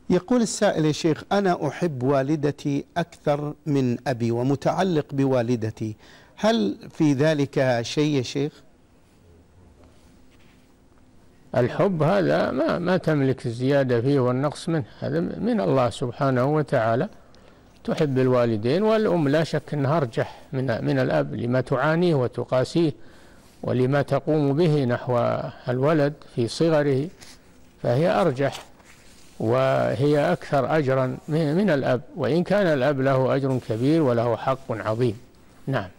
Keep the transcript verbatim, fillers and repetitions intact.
يقول السائل: يا شيخ، أنا أحب والدتي أكثر من أبي ومتعلق بوالدتي، هل في ذلك شيء يا شيخ؟ الحب هذا ما ما تملك الزيادة فيه والنقص منه، هذا من الله سبحانه وتعالى. تحب الوالدين، والأم لا شك أنها أرجح من من الأب لما تعانيه وتقاسيه ولما تقوم به نحو الولد في صغره، فهي أرجح وهي أكثر أجرا من الأب، وإن كان الأب له أجر كبير وله حق عظيم. نعم.